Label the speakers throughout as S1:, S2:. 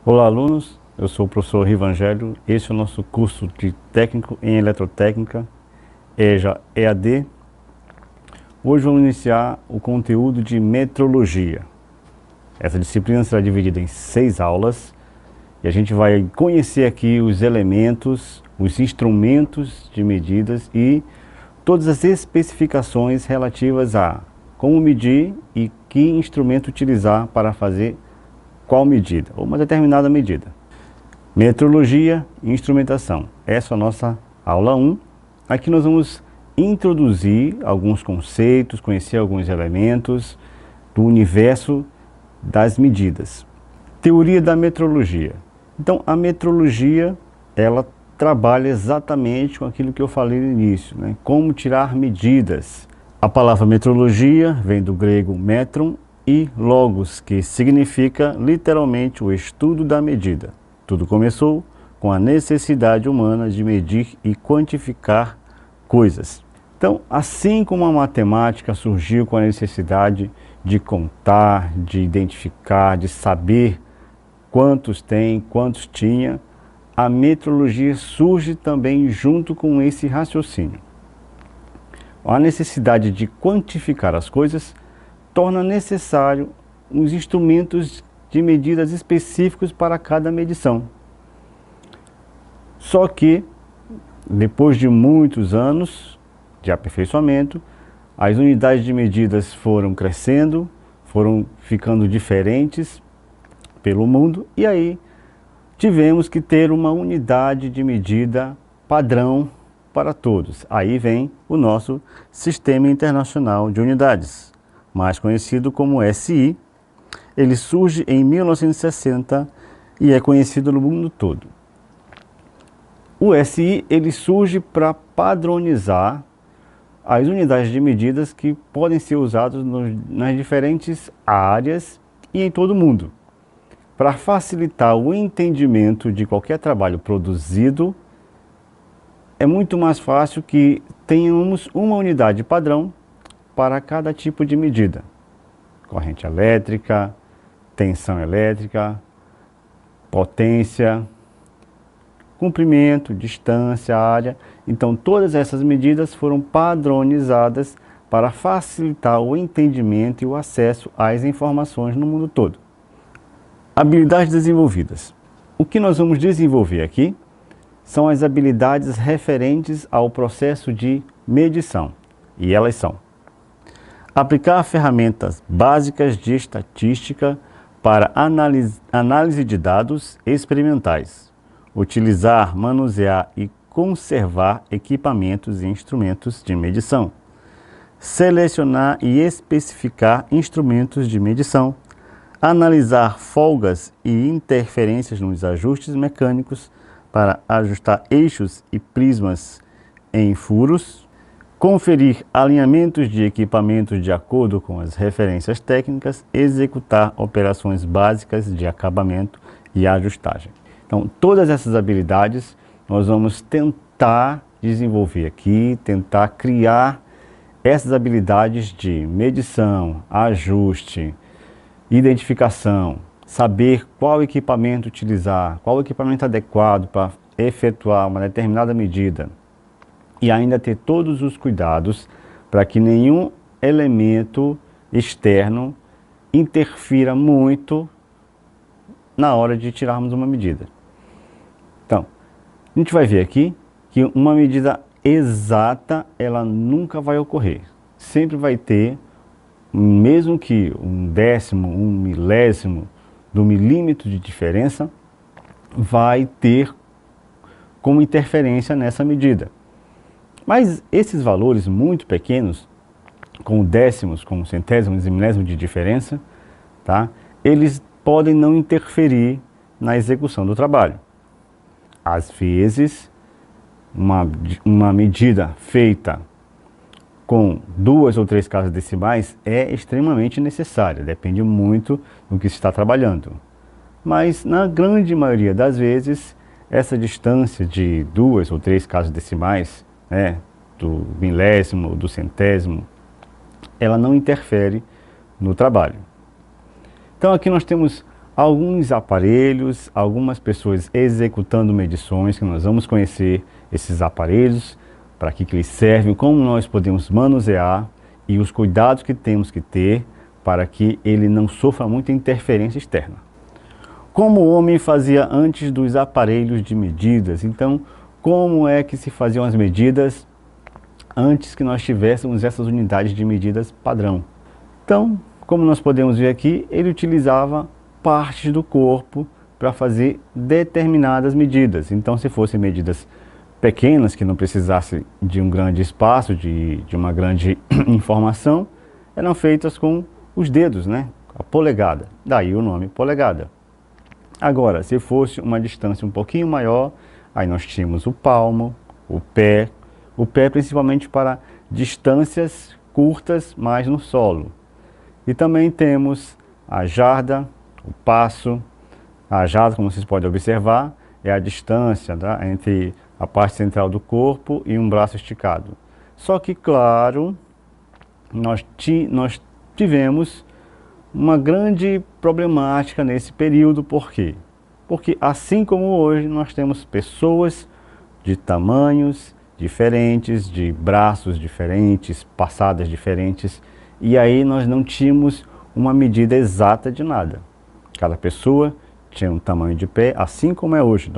S1: Olá, alunos. Eu sou o professor Rivangélio. Este é o nosso curso de técnico em eletrotécnica, EJA EAD. Hoje vamos iniciar o conteúdo de metrologia. Essa disciplina será dividida em 6 aulas e a gente vai conhecer aqui os elementos, os instrumentos de medidas e todas as especificações relativas a como medir e que instrumento utilizar para fazer qual medida, ou uma determinada medida. Metrologia e instrumentação. Essa é a nossa aula 1. Aqui nós vamos introduzir alguns conceitos, conhecer alguns elementos do universo das medidas. Teoria da metrologia. Então, a metrologia, ela trabalha exatamente com aquilo que eu falei no início, né? Como tirar medidas. A palavra metrologia vem do grego metron e logos, que significa literalmente o estudo da medida. Tudo começou com a necessidade humana de medir e quantificar coisas. Então, assim como a matemática surgiu com a necessidade de contar, de identificar, de saber quantos tem, quantos tinha, a metrologia surge também junto com esse raciocínio. A necessidade de quantificar as coisas torna necessário uns instrumentos de medidas específicos para cada medição. Só que, depois de muitos anos de aperfeiçoamento, as unidades de medidas foram crescendo, foram ficando diferentes pelo mundo, e aí tivemos que ter uma unidade de medida padrão para todos. Aí vem o nosso Sistema Internacional de Unidades, mais conhecido como SI. Ele surge em 1960 e é conhecido no mundo todo. O SI ele surge para padronizar as unidades de medidas que podem ser usadas nas diferentes áreas e em todo o mundo, para facilitar o entendimento de qualquer trabalho produzido. É muito mais fácil que tenhamos uma unidade padrão para cada tipo de medida. Corrente elétrica, tensão elétrica, potência, comprimento, distância, área. Então, todas essas medidas foram padronizadas para facilitar o entendimento e o acesso às informações no mundo todo. Habilidades desenvolvidas. O que nós vamos desenvolver aqui são as habilidades referentes ao processo de medição. E elas são: aplicar ferramentas básicas de estatística para análise de dados experimentais. Utilizar, manusear e conservar equipamentos e instrumentos de medição. Selecionar e especificar instrumentos de medição. Analisar folgas e interferências nos ajustes mecânicos para ajustar eixos e prismas em furos. Conferir alinhamentos de equipamentos de acordo com as referências técnicas, executar operações básicas de acabamento e ajustagem. Então, todas essas habilidades nós vamos tentar desenvolver aqui, tentar criar essas habilidades de medição, ajuste, identificação, saber qual equipamento utilizar, qual equipamento adequado para efetuar uma determinada medida. E ainda ter todos os cuidados para que nenhum elemento externo interfira muito na hora de tirarmos uma medida. Então, a gente vai ver aqui que uma medida exata, ela nunca vai ocorrer. Sempre vai ter, mesmo que um décimo, um milésimo do milímetro de diferença, vai ter como interferência nessa medida. Mas esses valores muito pequenos, com décimos, com centésimos e milésimos de diferença, tá? Eles podem não interferir na execução do trabalho. Às vezes, uma medida feita com 2 ou 3 casas decimais é extremamente necessária, depende muito do que se está trabalhando. Mas, na grande maioria das vezes, essa distância de 2 ou 3 casas decimais, do milésimo, do centésimo, ela não interfere no trabalho. Então aqui nós temos alguns aparelhos, algumas pessoas executando medições, que nós vamos conhecer esses aparelhos, para que eles servem, como nós podemos manusear e os cuidados que temos que ter para que ele não sofra muita interferência externa. Como o homem fazia antes dos aparelhos de medidas, então como é que se faziam as medidas antes que nós tivéssemos essas unidades de medidas padrão? Então, como nós podemos ver aqui, ele utilizava partes do corpo para fazer determinadas medidas. Então, se fossem medidas pequenas, que não precisassem de um grande espaço, de uma grande informação, eram feitas com os dedos, né? A polegada, daí o nome polegada. Agora, se fosse uma distância um pouquinho maior, aí nós tínhamos o palmo, o pé principalmente para distâncias curtas, mais no solo. E também temos a jarda, o passo. A jarda, como vocês podem observar, é a distância, tá, entre a parte central do corpo e um braço esticado. Só que, claro, nós tivemos uma grande problemática nesse período. Por quê? Porque assim como hoje nós temos pessoas de tamanhos diferentes, de braços diferentes, passadas diferentes, e aí nós não tínhamos uma medida exata de nada. Cada pessoa tinha um tamanho de pé, assim como é hoje,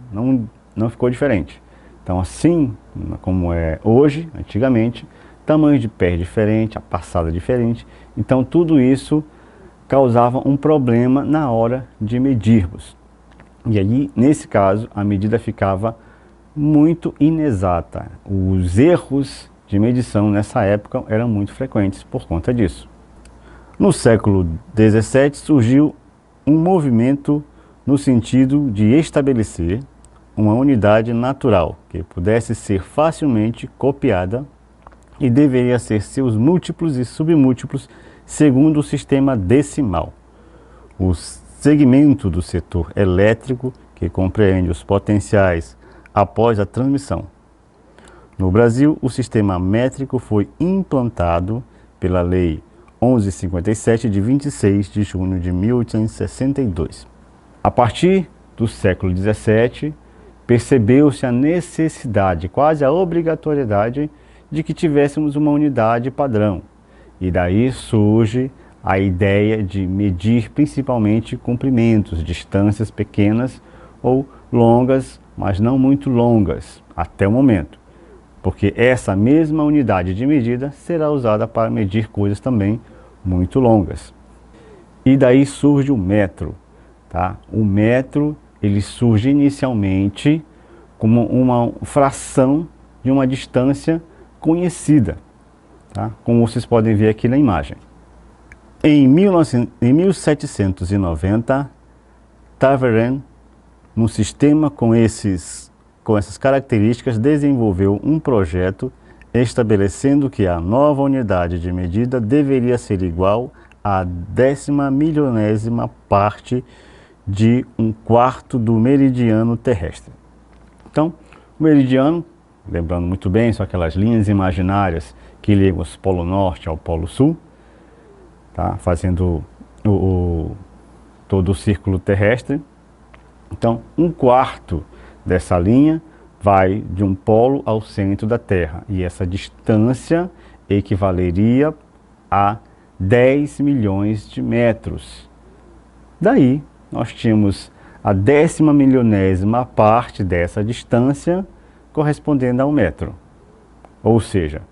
S1: não ficou diferente. Então, assim como é hoje, antigamente, tamanho de pé diferente, a passada diferente. Então, tudo isso causava um problema na hora de medirmos. E aí, nesse caso, a medida ficava muito inexata. Os erros de medição nessa época eram muito frequentes por conta disso. No século XVII surgiu um movimento no sentido de estabelecer uma unidade natural que pudesse ser facilmente copiada e deveria ser seus múltiplos e submúltiplos segundo o sistema decimal. O segmento do setor elétrico, que compreende os potenciais após a transmissão. No Brasil, o sistema métrico foi implantado pela Lei 1157 de 26 de junho de 1862. A partir do século XVII, percebeu-se a necessidade, quase a obrigatoriedade, de que tivéssemos uma unidade padrão. E daí surge a ideia de medir principalmente comprimentos, distâncias pequenas ou longas, mas não muito longas, até o momento. Porque essa mesma unidade de medida será usada para medir coisas também muito longas. E daí surge o metro. Tá? O metro, ele surge inicialmente como uma fração de uma distância conhecida, tá? Como vocês podem ver aqui na imagem. Em 1790, Taveren, num sistema com essas características, desenvolveu um projeto estabelecendo que a nova unidade de medida deveria ser igual à 10.000.000ª parte de um quarto do meridiano terrestre. Então, o meridiano, lembrando muito bem, são aquelas linhas imaginárias que ligam o Polo Norte ao Polo Sul, tá? Fazendo todo o círculo terrestre. Então, um quarto dessa linha vai de um polo ao centro da Terra, e essa distância equivaleria a 10 milhões de metros. Daí, nós tínhamos a 10.000.000ª parte dessa distância correspondendo a 1 metro. Ou seja,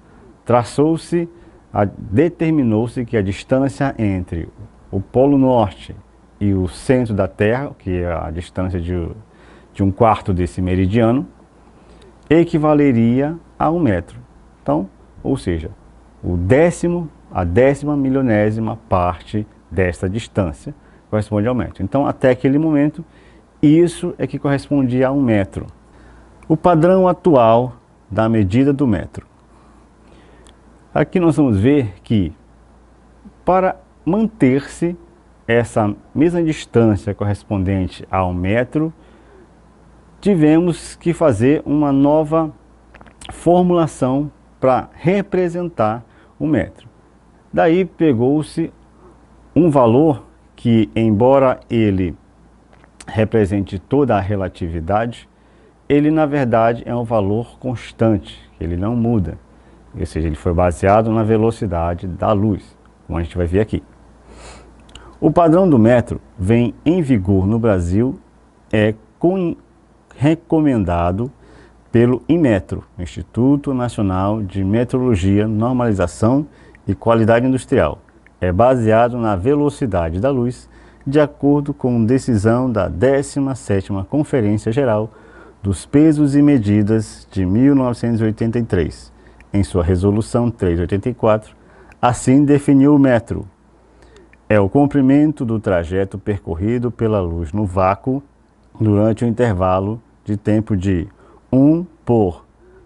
S1: determinou-se que a distância entre o Polo Norte e o centro da Terra, que é a distância de um quarto desse meridiano, equivaleria a 1 metro. Então, ou seja, a 10.000.000ª parte dessa distância corresponde ao metro. Então, até aquele momento, isso é que correspondia a 1 metro. O padrão atual da medida do metro. Aqui nós vamos ver que, para manter-se essa mesma distância correspondente a 1 metro, tivemos que fazer uma nova formulação para representar o metro. Daí pegou-se um valor que, embora ele represente toda a relatividade, ele na verdade é um valor constante, ele não muda. Ou seja, ele foi baseado na velocidade da luz, como a gente vai ver aqui. O padrão do metro vem em vigor no Brasil, é recomendado pelo Inmetro, Instituto Nacional de Metrologia, Normalização e Qualidade Industrial. É baseado na velocidade da luz, de acordo com decisão da 17ª Conferência Geral dos Pesos e Medidas de 1983. Em sua resolução 384, assim definiu o metro. É o comprimento do trajeto percorrido pela luz no vácuo durante o intervalo de tempo de 1 por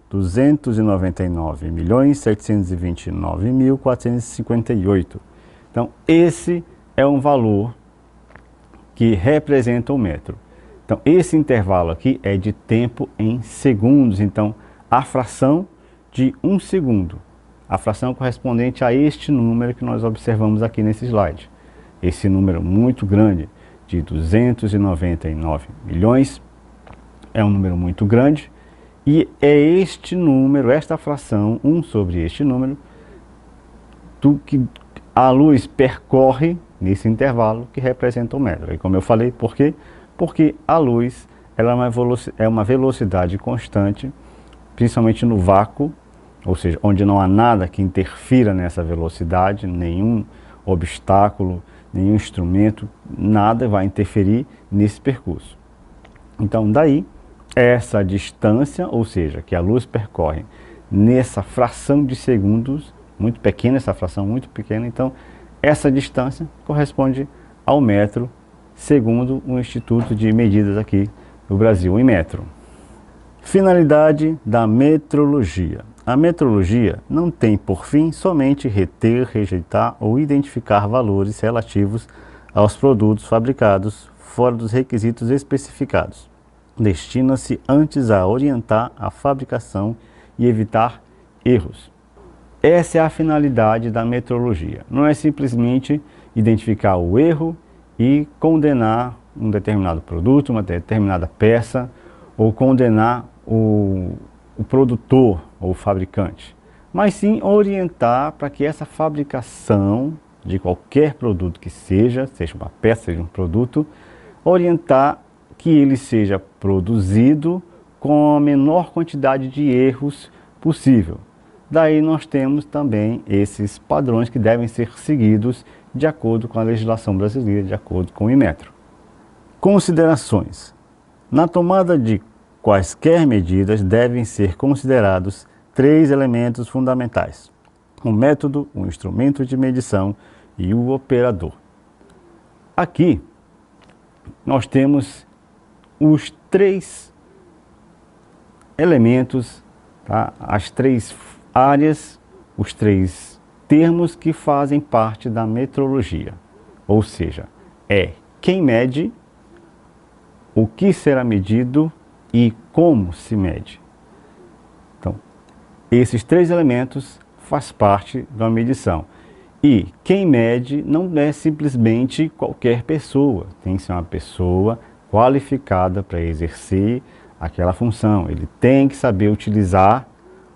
S1: 299.729.458. Então, esse é um valor que representa o metro. Então, esse intervalo aqui é de tempo em segundos. Então, a fração de 1 segundo. A fração correspondente a este número que nós observamos aqui nesse slide. Esse número muito grande, de 299 milhões, é um número muito grande. E é este número, esta fração, 1 sobre este número, que a luz percorre nesse intervalo que representa o metro. E como eu falei, por quê? Porque a luz ela é uma velocidade constante, principalmente no vácuo, ou seja, onde não há nada que interfira nessa velocidade, nenhum obstáculo, nenhum instrumento, nada vai interferir nesse percurso. Então, daí, essa distância, ou seja, que a luz percorre nessa fração de segundos, muito pequena, essa fração muito pequena, então, essa distância corresponde ao metro, segundo o Instituto de Medidas aqui do Brasil, o Inmetro. Finalidade da metrologia. A metrologia não tem por fim somente reter, rejeitar ou identificar valores relativos aos produtos fabricados fora dos requisitos especificados. Destina-se antes a orientar a fabricação e evitar erros. Essa é a finalidade da metrologia. Não é simplesmente identificar o erro e condenar um determinado produto, uma determinada peça, ou condenar o produtor ou o fabricante, mas sim orientar para que essa fabricação de qualquer produto que seja uma peça, seja um produto, orientar que ele seja produzido com a menor quantidade de erros possível. Daí nós temos também esses padrões que devem ser seguidos de acordo com a legislação brasileira, de acordo com o Inmetro. Considerações. Na tomada de quaisquer medidas devem ser considerados 3 elementos fundamentais: o método, o instrumento de medição e o operador. Aqui nós temos os 3 elementos, tá? As 3 áreas, os 3 termos que fazem parte da metrologia. Ou seja, é quem mede, o que será medido e como se mede. Então, esses 3 elementos fazem parte da medição. E quem mede não é simplesmente qualquer pessoa, tem que ser uma pessoa qualificada para exercer aquela função. Ele tem que saber utilizar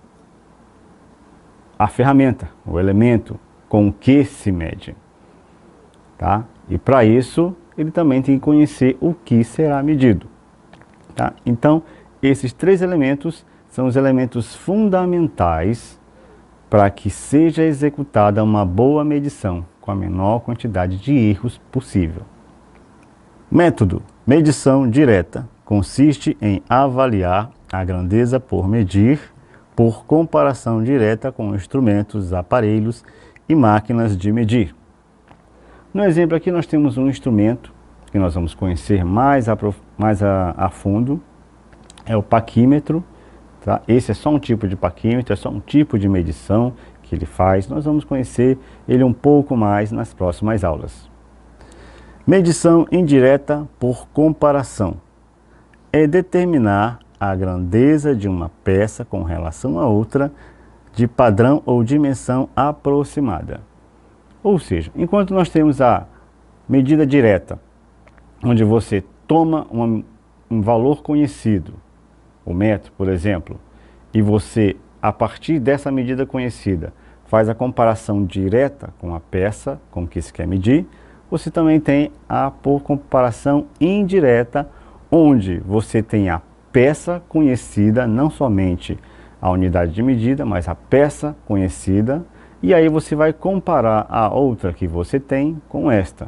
S1: a ferramenta, o elemento com que se mede. Tá? E para isso, ele também tem que conhecer o que será medido. Tá? Então, esses 3 elementos são os elementos fundamentais para que seja executada uma boa medição com a menor quantidade de erros possível. Método: medição direta consiste em avaliar a grandeza por medir, por comparação direta com instrumentos, aparelhos e máquinas de medir. No exemplo aqui nós temos um instrumento que nós vamos conhecer mais a fundo, é o paquímetro. Tá? Esse é só um tipo de paquímetro, é só um tipo de medição que ele faz. Nós vamos conhecer ele um pouco mais nas próximas aulas. Medição indireta por comparação é determinar a grandeza de uma peça com relação a outra de padrão ou dimensão aproximada. Ou seja, enquanto nós temos a Medida direta, onde você toma um valor conhecido, o metro, por exemplo, e você, a partir dessa medida conhecida, faz a comparação direta com a peça com que se quer medir. Você também tem a por comparação indireta, onde você tem a peça conhecida, não somente a unidade de medida, mas a peça conhecida, e aí você vai comparar a outra que você tem com esta.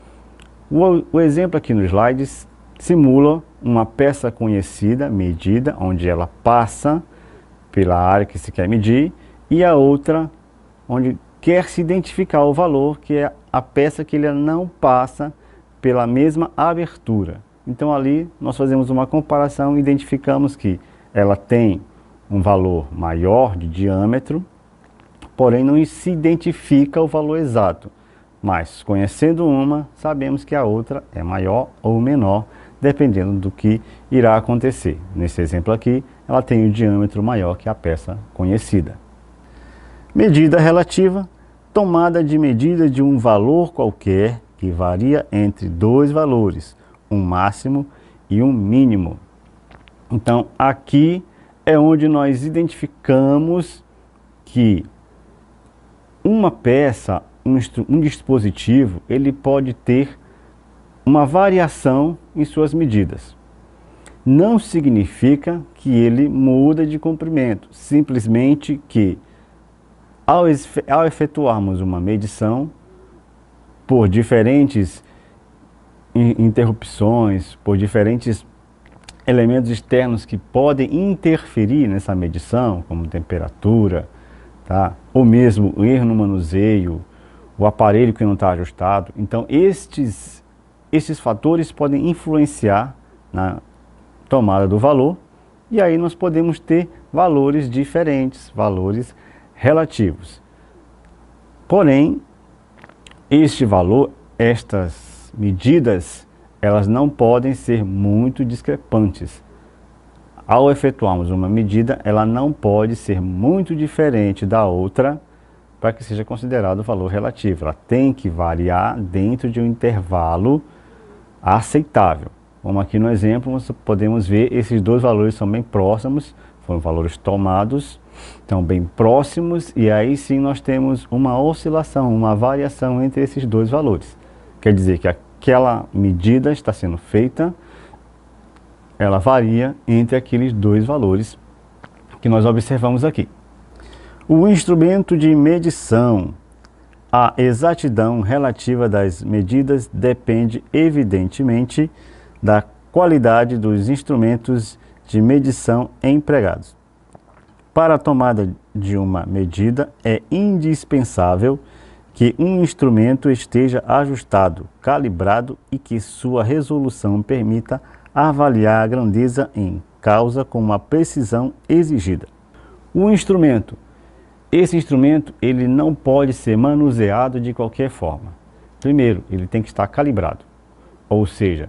S1: O exemplo aqui nos slides simula uma peça conhecida, medida, onde ela passa pela área que se quer medir, e a outra onde quer se identificar o valor, que é a peça que ele não passa pela mesma abertura. Então ali nós fazemos uma comparação e identificamos que ela tem um valor maior de diâmetro, porém não se identifica o valor exato. Mas conhecendo uma, sabemos que a outra é maior ou menor, dependendo do que irá acontecer. Nesse exemplo aqui, ela tem um diâmetro maior que a peça conhecida. Medida relativa, tomada de medida de um valor qualquer que varia entre dois valores, um máximo e um mínimo. Então, aqui é onde nós identificamos que uma peça, um dispositivo, ele pode ter uma variação em suas medidas. Não significa que ele muda de comprimento, simplesmente que ao efetuarmos uma medição por diferentes interrupções, por diferentes elementos externos que podem interferir nessa medição, como temperatura, tá? Ou mesmo o erro no manuseio, o aparelho que não está ajustado. Então estes fatores podem influenciar na tomada do valor, e aí nós podemos ter valores diferentes, valores relativos. Porém, este valor, estas medidas, elas não podem ser muito discrepantes. Ao efetuarmos uma medida, ela não pode ser muito diferente da outra para que seja considerado valor relativo. Ela tem que variar dentro de um intervalo aceitável. Como aqui no exemplo, nós podemos ver esses dois valores são bem próximos, foram valores tomados, estão bem próximos, e aí sim nós temos uma oscilação, uma variação entre esses dois valores. Quer dizer que aquela medida está sendo feita, ela varia entre aqueles dois valores que nós observamos aqui. O instrumento de medição. A exatidão relativa das medidas depende, evidentemente, da qualidade dos instrumentos de medição empregados. Para a tomada de uma medida, é indispensável que um instrumento esteja ajustado, calibrado e que sua resolução permita avaliar a grandeza em causa com uma precisão exigida. O instrumento. Esse instrumento ele não pode ser manuseado de qualquer forma. Primeiro, ele tem que estar calibrado, ou seja,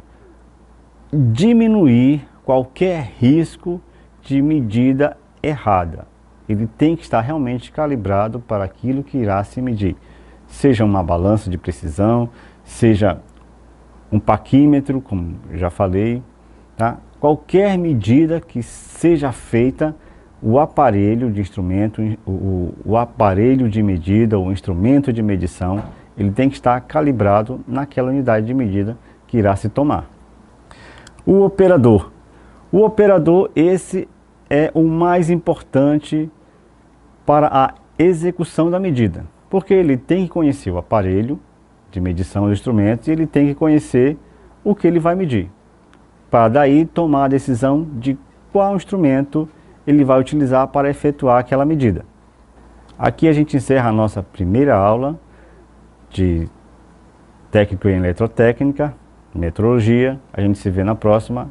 S1: diminuir qualquer risco de medida errada. Ele tem que estar realmente calibrado para aquilo que irá se medir. Seja uma balança de precisão, seja um paquímetro, como já falei, tá? Qualquer medida que seja feita, o aparelho de instrumento, o aparelho de medida, o instrumento de medição, ele tem que estar calibrado naquela unidade de medida que irá se tomar. O operador. O operador, esse é o mais importante para a execução da medida, porque ele tem que conhecer o aparelho de medição dos instrumentos e ele tem que conhecer o que ele vai medir, para daí tomar a decisão de qual instrumento ele vai utilizar para efetuar aquela medida. Aqui a gente encerra a nossa primeira aula de técnico em eletrotécnica, metrologia. A gente se vê na próxima.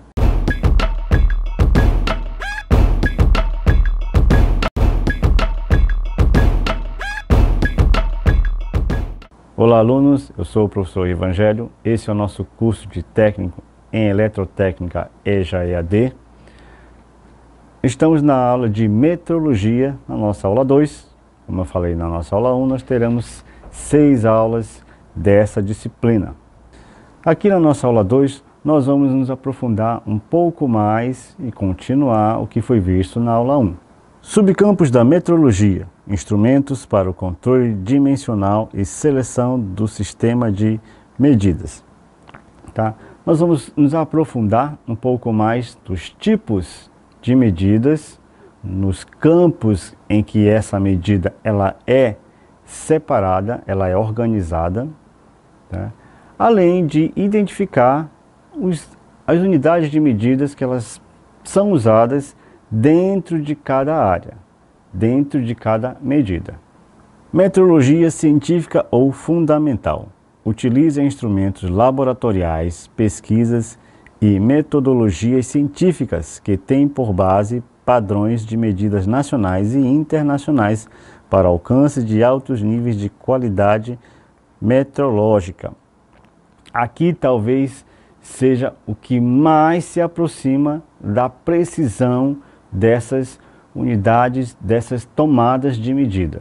S1: Olá alunos, eu sou o professor Evangelho. Esse é o nosso curso de técnico em eletrotécnica EJA EAD. Estamos na aula de metrologia, na nossa aula 2. Como eu falei na nossa aula 1, nós teremos 6 aulas dessa disciplina. Aqui na nossa aula 2, nós vamos nos aprofundar um pouco mais e continuar o que foi visto na aula 1. Subcampos da metrologia, instrumentos para o controle dimensional e seleção do sistema de medidas. Tá? Nós vamos nos aprofundar um pouco mais dos tipos de medidas, nos campos em que essa medida ela é separada, ela é organizada, tá? Além de identificar as unidades de medidas que elas são usadas dentro de cada área, dentro de cada medida. Metrologia científica ou fundamental. Utiliza instrumentos laboratoriais, pesquisas e metodologias científicas que têm por base padrões de medidas nacionais e internacionais para alcance de altos níveis de qualidade metrológica. Aqui talvez seja o que mais se aproxima da precisão dessas unidades, dessas tomadas de medida.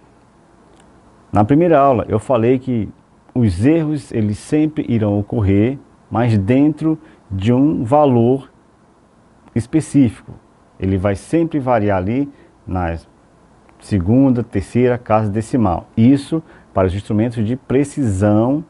S1: Na primeira aula eu falei que os erros eles sempre irão ocorrer, mas dentro de um valor específico. Ele vai sempre variar ali na segunda, terceira casa decimal. Isso para os instrumentos de precisão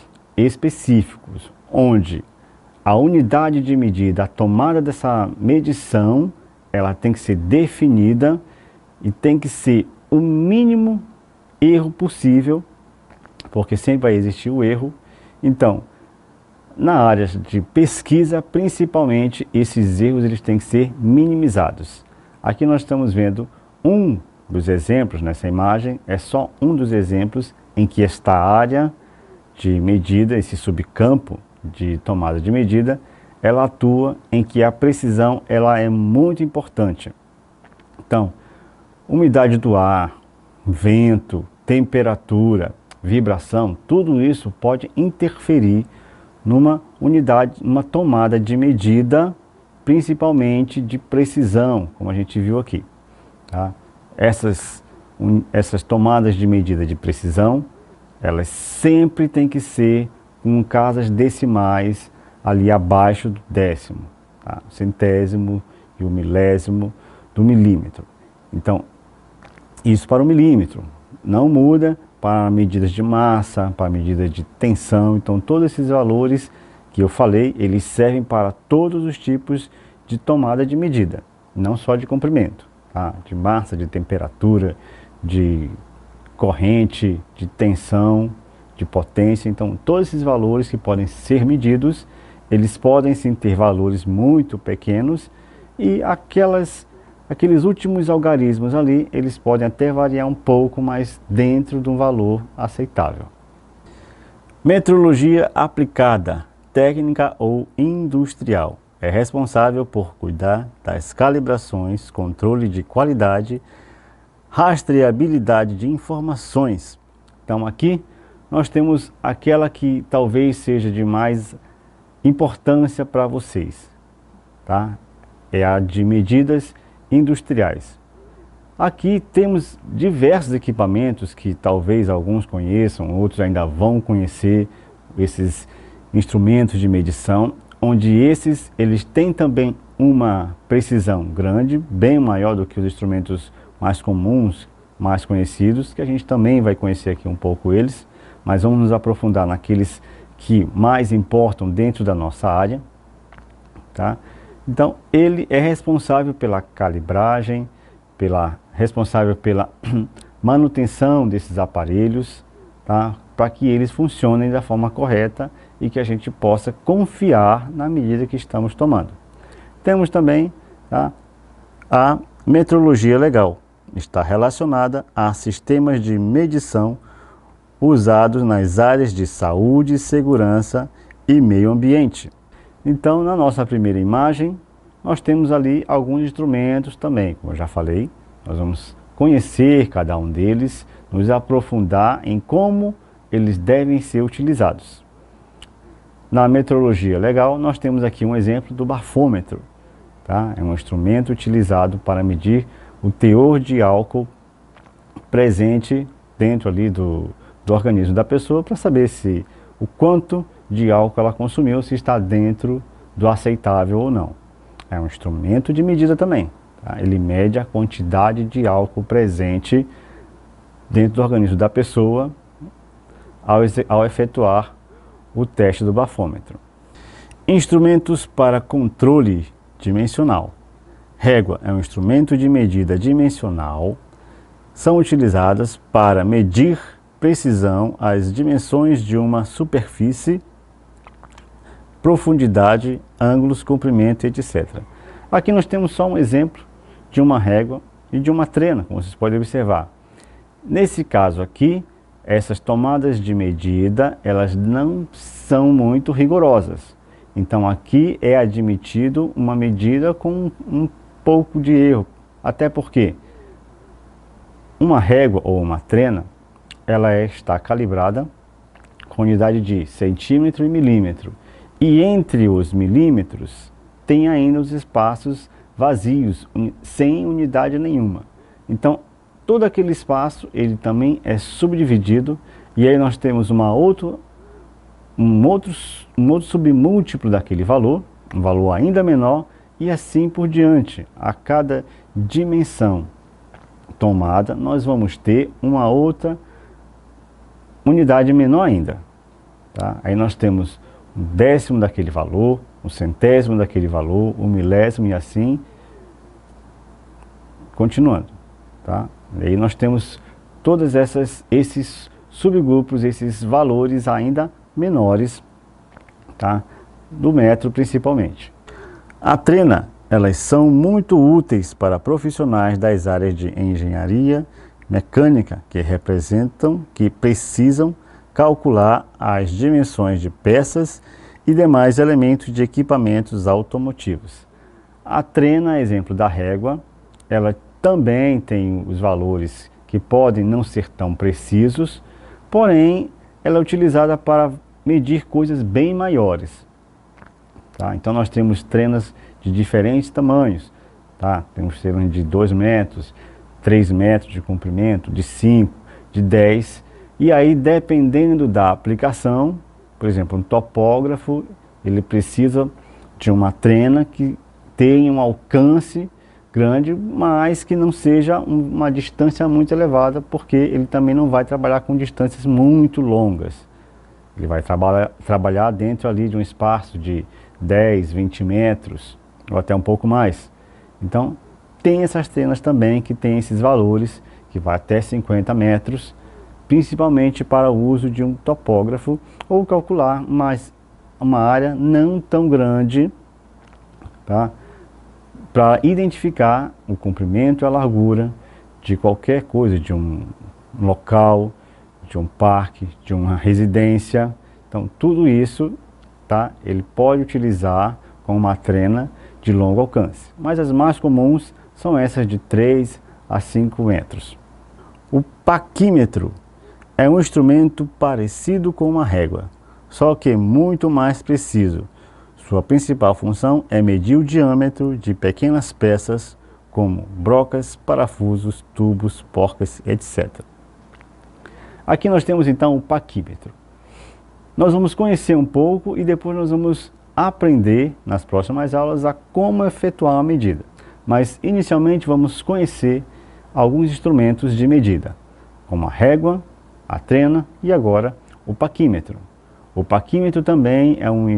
S1: específicos, onde a unidade de medida, a tomada dessa medição, ela tem que ser definida e tem que ser o mínimo erro possível, porque sempre vai existir o erro. Então, na área de pesquisa, principalmente, esses erros eles têm que ser minimizados. Aqui nós estamos vendo um dos exemplos nessa imagem, é só um dos exemplos em que esta área de medida, esse subcampo de tomada de medida, ela atua em que a precisão ela é muito importante. Então, umidade do ar, vento, temperatura, vibração, tudo isso pode interferir numa unidade, numa tomada de medida, principalmente de precisão, como a gente viu aqui. Tá? Essas tomadas de medida de precisão, elas sempre têm que ser com casas decimais ali abaixo do décimo, tá? Centésimo e o milésimo do milímetro. Então, isso para o milímetro. Não muda para medidas de massa, para medidas de tensão. Então, todos esses valores que eu falei, eles servem para todos os tipos de tomada de medida, não só de comprimento, tá? De massa, de temperatura, de corrente, de tensão, de potência. Então, todos esses valores que podem ser medidos, eles podem sim ter valores muito pequenos e aqueles últimos algarismos ali, eles podem até variar um pouco, mas dentro de um valor aceitável. Metrologia aplicada, técnica ou industrial. É responsável por cuidar das calibrações, controle de qualidade, rastreabilidade de informações. Então aqui nós temos aquela que talvez seja de mais importância para vocês, tá? É a de medidas industriais. Aqui temos diversos equipamentos que talvez alguns conheçam, outros ainda vão conhecer esses instrumentos de medição, onde eles têm também uma precisão grande, bem maior do que os instrumentos mais comuns, mais conhecidos, que a gente também vai conhecer aqui um pouco eles, mas vamos nos aprofundar naqueles que mais importam dentro da nossa área, tá? Então, ele é responsável pela calibragem, responsável pela manutenção desses aparelhos, tá? Para que eles funcionem da forma correta e que a gente possa confiar na medida que estamos tomando. Temos também, tá, a metrologia legal. Está relacionada a sistemas de medição usados nas áreas de saúde, segurança e meio ambiente. Então, na nossa primeira imagem, nós temos ali alguns instrumentos também, como eu já falei. Nós vamos conhecer cada um deles, nos aprofundar em como eles devem ser utilizados. Na metrologia legal, nós temos aqui um exemplo do bafômetro, tá? É um instrumento utilizado para medir o teor de álcool presente dentro ali do organismo da pessoa, para saber o quanto de álcool ela consumiu, se está dentro do aceitável ou não. É um instrumento de medida também. Tá? Ele mede a quantidade de álcool presente dentro do organismo da pessoa ao efetuar o teste do bafômetro. Instrumentos para controle dimensional. Régua é um instrumento de medida dimensional. São utilizadas para medir precisão as dimensões de uma superfície, profundidade, ângulos, comprimento, etc. Aqui nós temos só um exemplo de uma régua e de uma trena, como vocês podem observar. Nesse caso aqui, essas tomadas de medida, elas não são muito rigorosas. Então aqui é admitido uma medida com um pouco de erro, até porque uma régua ou uma trena, ela está calibrada com unidade de centímetro e milímetro. E entre os milímetros tem ainda os espaços vazios, sem unidade nenhuma. Então, todo aquele espaço, ele também é subdividido, e aí nós temos um outro submúltiplo daquele valor, um valor ainda menor, e assim por diante. A cada dimensão tomada, nós vamos ter uma outra unidade menor ainda. Tá? Aí nós temos um décimo daquele valor, um centésimo daquele valor, um milésimo e assim continuando. Tá? E aí nós temos todos esses subgrupos, esses valores ainda menores, tá? Do metro principalmente. A trena, elas são muito úteis para profissionais das áreas de engenharia mecânica que precisam calcular as dimensões de peças e demais elementos de equipamentos automotivos. A trena, exemplo da régua, ela também tem os valores que podem não ser tão precisos, porém ela é utilizada para medir coisas bem maiores. Tá? Então nós temos trenas de diferentes tamanhos. Tá? Temos trenas de 2 metros, 3 metros de comprimento, de 5, de 10. E aí, dependendo da aplicação, por exemplo, um topógrafo, ele precisa de uma trena que tenha um alcance grande, mas que não seja uma distância muito elevada, porque ele também não vai trabalhar com distâncias muito longas. Ele vai trabalhar dentro ali de um espaço de 10, 20 metros, ou até um pouco mais. Então, tem essas trenas também que tem esses valores, que vai até 50 metros, principalmente para o uso de um topógrafo, ou calcular uma área não tão grande, tá? Para identificar o comprimento e a largura de qualquer coisa, de um local, de um parque, de uma residência. Então, tudo isso, tá? Ele pode utilizar com uma trena de longo alcance. Mas as mais comuns são essas de 3 a 5 metros. O paquímetro é um instrumento parecido com uma régua, só que muito mais preciso. Sua principal função é medir o diâmetro de pequenas peças, como brocas, parafusos, tubos, porcas, etc. Aqui nós temos então o paquímetro. Nós vamos conhecer um pouco e depois nós vamos aprender nas próximas aulas a como efetuar a medida. Mas inicialmente vamos conhecer alguns instrumentos de medida, como a régua, a trena e agora o paquímetro. O paquímetro também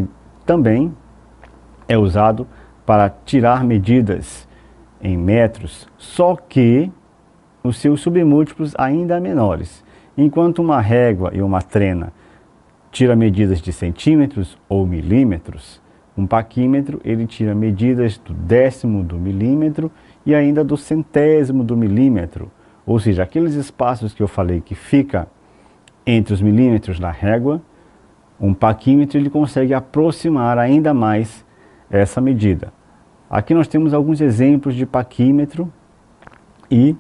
S1: é usado para tirar medidas em metros, só que os seus submúltiplos ainda menores. Enquanto uma régua e uma trena tira medidas de centímetros ou milímetros, um paquímetro ele tira medidas do décimo do milímetro e ainda do centésimo do milímetro. Ou seja, aqueles espaços que eu falei que fica entre os milímetros na régua, um paquímetro ele consegue aproximar ainda mais essa medida. Aqui nós temos alguns exemplos de paquímetro e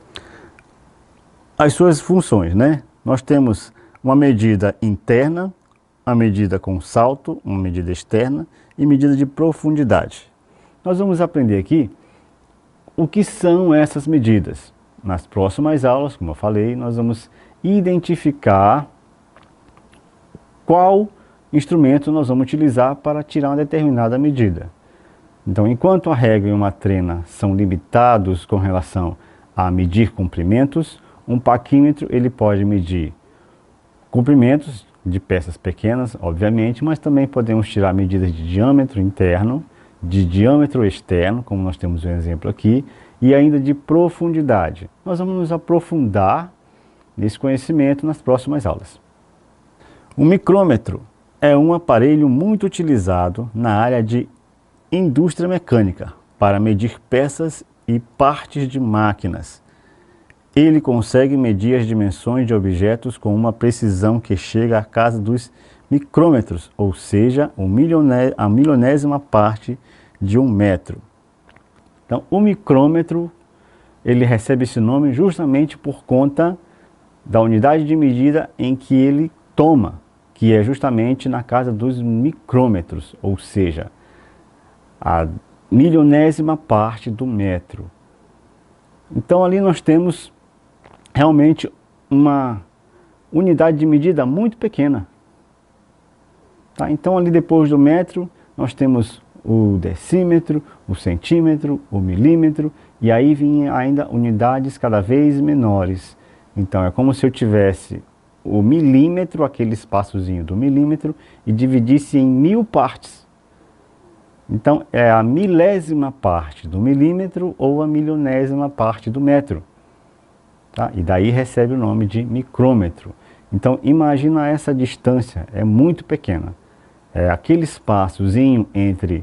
S1: as suas funções, né? Nós temos uma medida interna, uma medida com salto, uma medida externa e medida de profundidade. Nós vamos aprender aqui o que são essas medidas. Nas próximas aulas, como eu falei, nós vamos identificar qual instrumento nós vamos utilizar para tirar uma determinada medida. Então, enquanto a régua e uma trena são limitados com relação a medir comprimentos, um paquímetro ele pode medir comprimentos de peças pequenas, obviamente, mas também podemos tirar medidas de diâmetro interno, de diâmetro externo, como nós temos um exemplo aqui, e ainda de profundidade. Nós vamos nos aprofundar nesse conhecimento nas próximas aulas. O micrômetro é um aparelho muito utilizado na área de indústria mecânica para medir peças e partes de máquinas. Ele consegue medir as dimensões de objetos com uma precisão que chega à casa dos micrômetros, ou seja, a milionésima parte de 1 metro. Então, o micrômetro ele recebe esse nome justamente por conta da unidade de medida em que ele toma, que é justamente na casa dos micrômetros, ou seja, a milionésima parte do metro. Então ali nós temos realmente uma unidade de medida muito pequena. Tá? Então ali depois do metro nós temos o decímetro, o centímetro, o milímetro, e aí vinha ainda unidades cada vez menores. Então é como se eu tivesse o milímetro, aquele espaçozinho do milímetro, e dividisse em 1000 partes. Então é a milésima parte do milímetro ou a milionésima parte do metro. Tá? E daí recebe o nome de micrômetro. Então imagina essa distância, é muito pequena. É aquele espaçozinho entre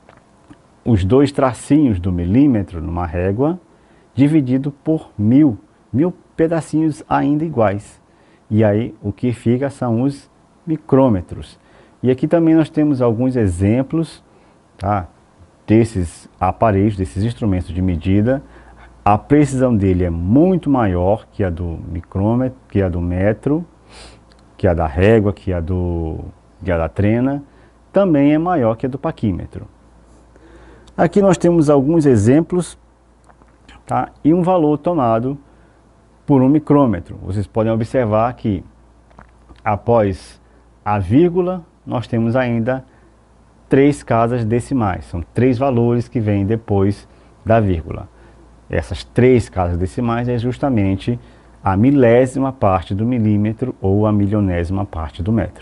S1: os dois tracinhos do milímetro numa régua, dividido por 1000 pedacinhos ainda iguais. E aí o que fica são os micrômetros. E aqui também nós temos alguns exemplos, tá, desses aparelhos, desses instrumentos de medida. A precisão dele é muito maior que a do micrômetro, que a do metro, que a da régua, que a da trena. Também é maior que a do paquímetro. Aqui nós temos alguns exemplos, tá, e um valor tomado por um micrômetro. Vocês podem observar que após a vírgula nós temos ainda 3 casas decimais. São 3 valores que vêm depois da vírgula. Essas 3 casas decimais é justamente a milésima parte do milímetro ou a milionésima parte do metro.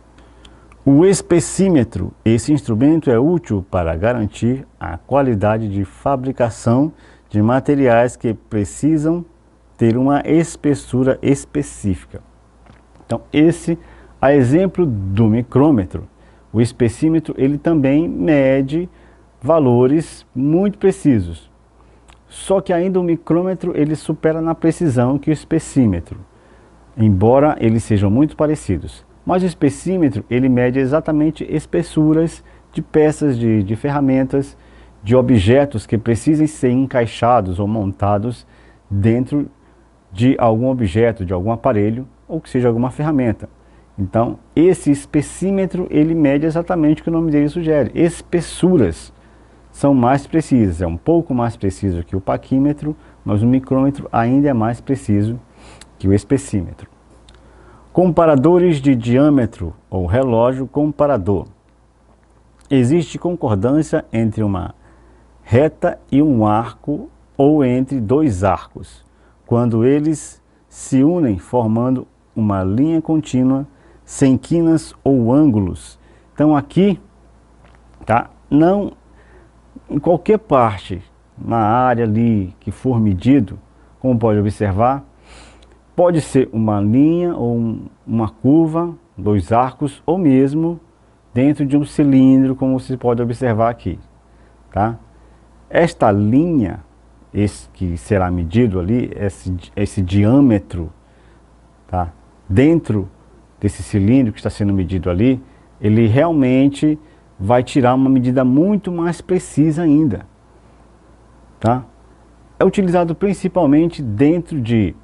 S1: O espessímetro, esse instrumento é útil para garantir a qualidade de fabricação de materiais que precisam ter uma espessura específica. Então, a exemplo do micrômetro, o espessímetro ele também mede valores muito precisos. Só que ainda o micrômetro ele supera na precisão que o espessímetro, embora eles sejam muito parecidos. Mas o espessímetro ele mede exatamente espessuras de peças de ferramentas, de objetos que precisem ser encaixados ou montados dentro de algum objeto, de algum aparelho, ou que seja alguma ferramenta. Então, esse espessímetro, ele mede exatamente o que o nome dele sugere. Espessuras são mais precisas, é um pouco mais preciso que o paquímetro, mas o micrômetro ainda é mais preciso que o espessímetro. Comparadores de diâmetro ou relógio comparador. Existe concordância entre uma reta e um arco ou entre 2 arcos, quando eles se unem formando uma linha contínua sem quinas ou ângulos. Então aqui, tá, não em qualquer parte na área ali que for medido, como pode observar, pode ser uma linha ou uma curva, 2 arcos, ou mesmo dentro de um cilindro, como você pode observar aqui, tá? Esta linha, esse que será medido ali, esse diâmetro, tá, dentro desse cilindro que está sendo medido ali, ele realmente vai tirar uma medida muito mais precisa ainda, tá? É utilizado principalmente dentro de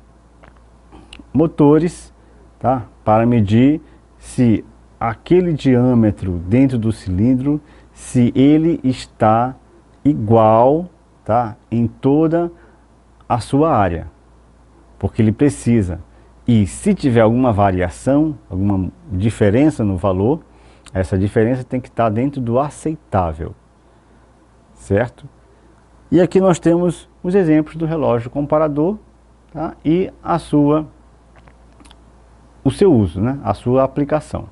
S1: motores, tá, para medir se aquele diâmetro dentro do cilindro, se ele está igual, tá, em toda a sua área, porque ele precisa. E se tiver alguma variação, alguma diferença no valor, Essa diferença tem que estar dentro do aceitável, certo? E aqui nós temos os exemplos do relógio comparador, tá? E o seu uso, né? A sua aplicação.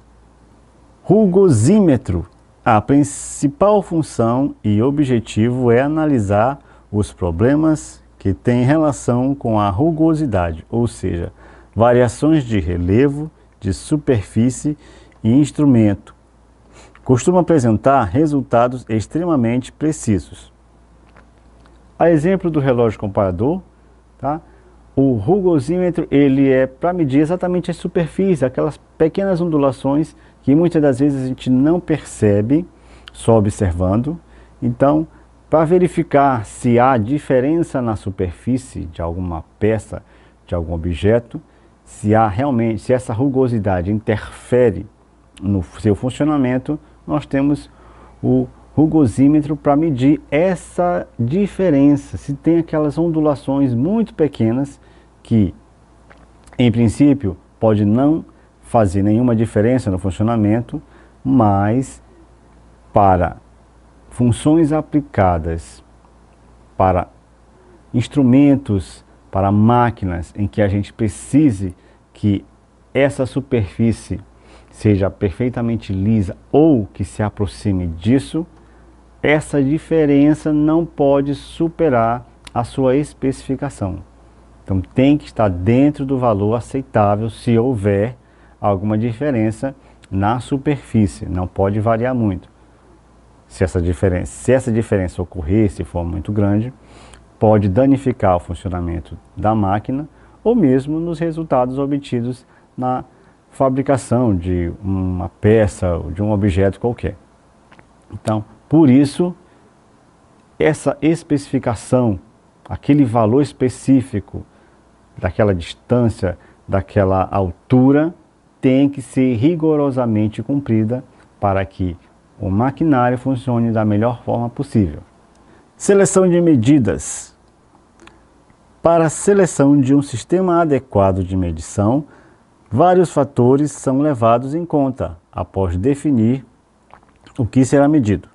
S1: Rugosímetro. A principal função e objetivo é analisar os problemas que têm relação com a rugosidade, ou seja, variações de relevo, de superfície e instrumento. Costuma apresentar resultados extremamente precisos. A exemplo do relógio comparador, tá? O rugosímetro ele é para medir exatamente a superfície, aquelas pequenas ondulações que muitas das vezes a gente não percebe só observando. Então, para verificar se há diferença na superfície de alguma peça, de algum objeto, se essa rugosidade interfere no seu funcionamento, nós temos o rugosímetro para medir essa diferença, se tem aquelas ondulações muito pequenas que, em princípio, pode não fazer nenhuma diferença no funcionamento, mas para funções aplicadas para instrumentos, para máquinas em que a gente precise que essa superfície seja perfeitamente lisa ou que se aproxime disso, essa diferença não pode superar a sua especificação. Então tem que estar dentro do valor aceitável se houver alguma diferença na superfície, não pode variar muito. Se essa diferença ocorrer, se for muito grande, pode danificar o funcionamento da máquina ou mesmo nos resultados obtidos na fabricação de uma peça ou de um objeto qualquer. Então, por isso, essa especificação, aquele valor específico daquela distância, daquela altura, tem que ser rigorosamente cumprida para que o maquinário funcione da melhor forma possível. Seleção de medidas. Para a seleção de um sistema adequado de medição, vários fatores são levados em conta após definir o que será medido.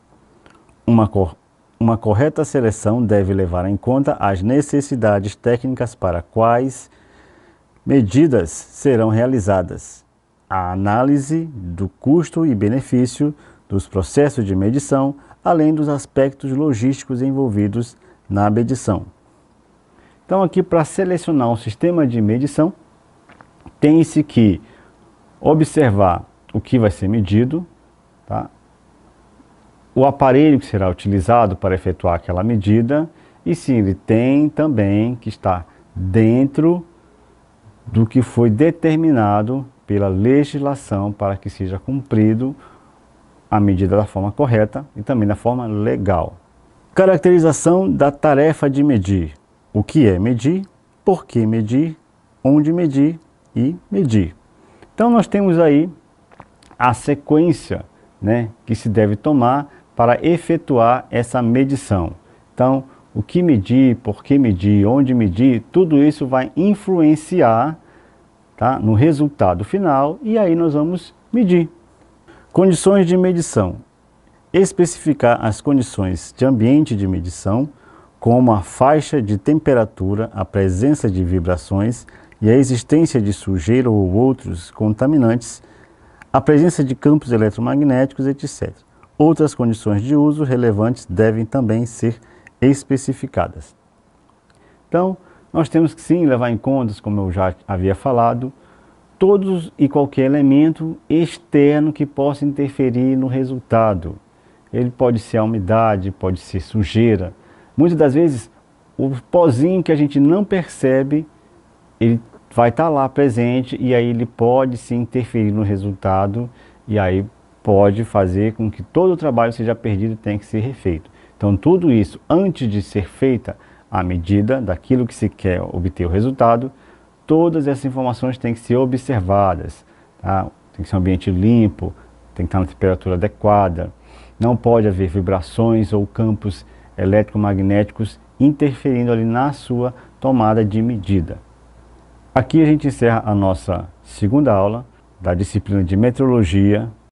S1: Uma correta seleção deve levar em conta as necessidades técnicas para quais medidas serão realizadas, a análise do custo e benefício dos processos de medição, além dos aspectos logísticos envolvidos na medição. Então aqui, para selecionar um sistema de medição, tem-se que observar o que vai ser medido, tá? O aparelho que será utilizado para efetuar aquela medida e se ele tem também que estar dentro do que foi determinado pela legislação para que seja cumprido a medida da forma correta e também da forma legal. Caracterização da tarefa de medir. O que é medir, por que medir, onde medir e medir. Então nós temos aí a sequência, né, que se deve tomar para efetuar essa medição. Então, o que medir, por que medir, onde medir, tudo isso vai influenciar, tá, no resultado final e aí nós vamos medir. Condições de medição. Especificar as condições de ambiente de medição, como a faixa de temperatura, a presença de vibrações e a existência de sujeira ou outros contaminantes, a presença de campos eletromagnéticos, etc. Outras condições de uso relevantes devem também ser especificadas. Então, nós temos que sim levar em conta, como eu já havia falado, todos e qualquer elemento externo que possa interferir no resultado. Ele pode ser a umidade, pode ser sujeira. Muitas das vezes, o pozinho que a gente não percebe, ele vai estar lá presente e aí ele pode se interferir no resultado e aí pode fazer com que todo o trabalho seja perdido e tenha que ser refeito. Então tudo isso, antes de ser feita a medida daquilo que se quer obter o resultado, todas essas informações têm que ser observadas, tá? Tem que ser um ambiente limpo, tem que estar na temperatura adequada, não pode haver vibrações ou campos eletromagnéticos interferindo ali na sua tomada de medida. Aqui a gente encerra a nossa segunda aula da disciplina de metrologia